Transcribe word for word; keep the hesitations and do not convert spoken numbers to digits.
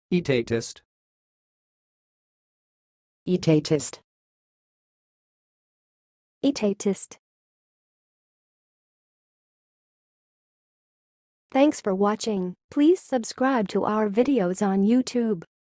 etatist, etatist, etatist. Thanks for watching. Please subscribe to our videos on YouTube.